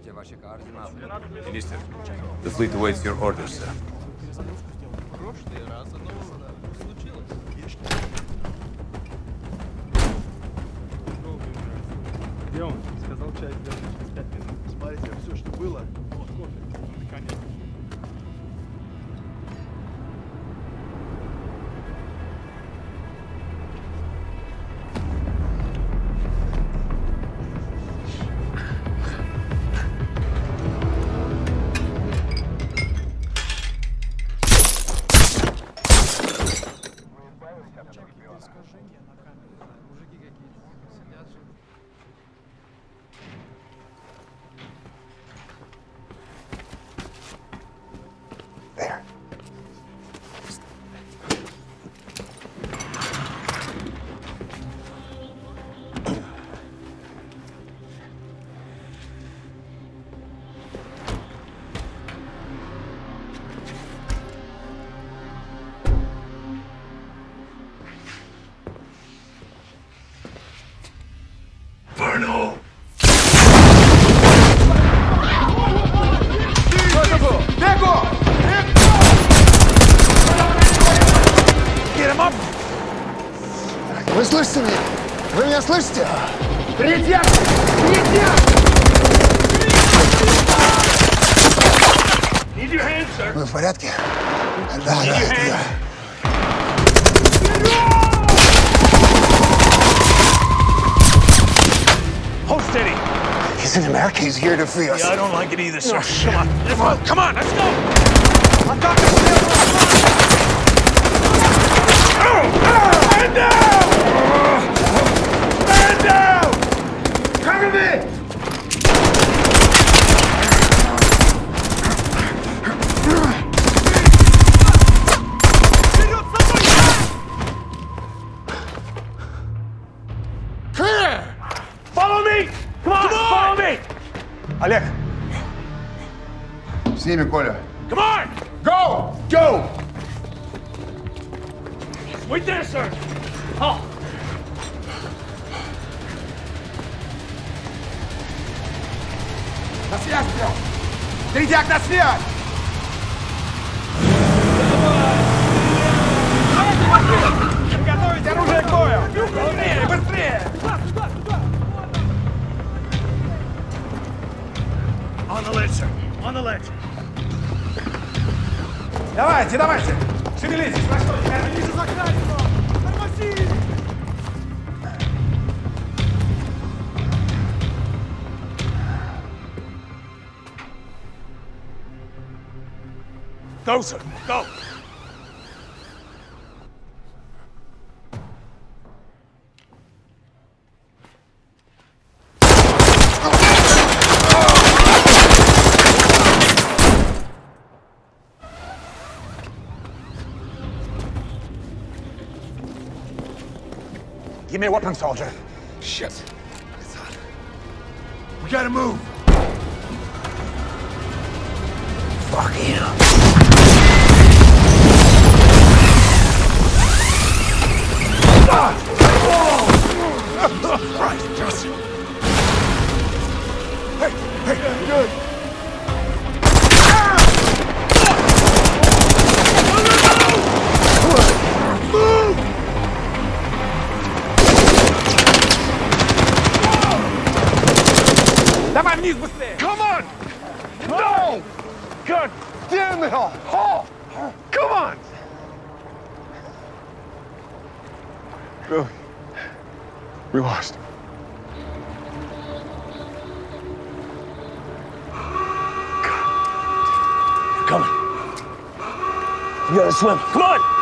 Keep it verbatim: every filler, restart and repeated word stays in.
Minister, the fleet awaits your orders, sir. Где он? Сказал, часть сделать через пять минут. Смотрите, все, что было. Вот кофе. Ну, наконец. There. Verno! Вы слышите меня? Вы меня слышите? Третья! Третья! Need your hands, sir. Вы в порядке? Да, да, это я. Hold steady. He's in America. He's here to free us. Yeah, I don't like it either, sir. Oh, shit. Come on, come on, come on, let's go. I'm talking to you. Stand down! Stand down! Cover me! Clear! Follow me! Come on, follow me! Олег. С ними, Коля. Come on! Go! Go! Wait there, sir. Oh. На связь, Пёл! Третьяк, на связь! Приготовить оружие к бою! Быстрее, быстрее! On the ledge, sir. On the ledge. Давайте, давайте! Шевелитесь, на что? Я вижу заклятие! Тормози! Go, sir. Go. Give me a weapon, soldier. Shit. It's on. We gotta move. Fuck you. Ah! Oh! Christ, Justin. Hey, hey, you good? Move! Давай вниз быстрее! Come on! No! God damn it all! Oh! Come on! Really? We lost. Coming. You gotta swim. Come on!